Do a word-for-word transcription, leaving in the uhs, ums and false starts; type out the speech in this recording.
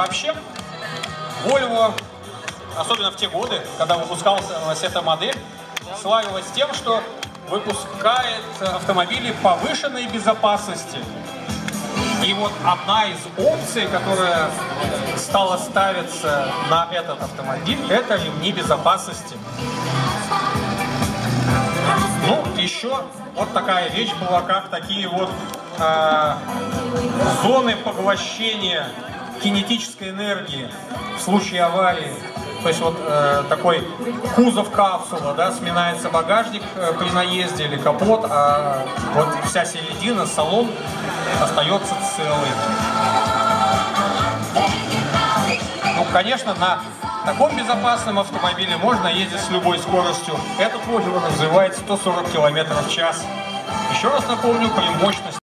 Вообще, Volvo, особенно в те годы, когда выпускалась эта модель, славилась тем, что выпускает автомобили повышенной безопасности. И вот одна из опций, которая стала ставиться на этот автомобиль, это ремни безопасности. Ну, еще вот такая вещь была, как такие вот э, зоны поглощения кинетической энергии в случае аварии. То есть вот э, такой кузов капсула, да, сминается багажник э, при наезде или капот, а вот вся середина, салон остается целый. Ну, конечно, на таком безопасном автомобиле можно ездить с любой скоростью. Этот Volvo развивает сто сорок километров в час. Еще раз напомню, преимущественность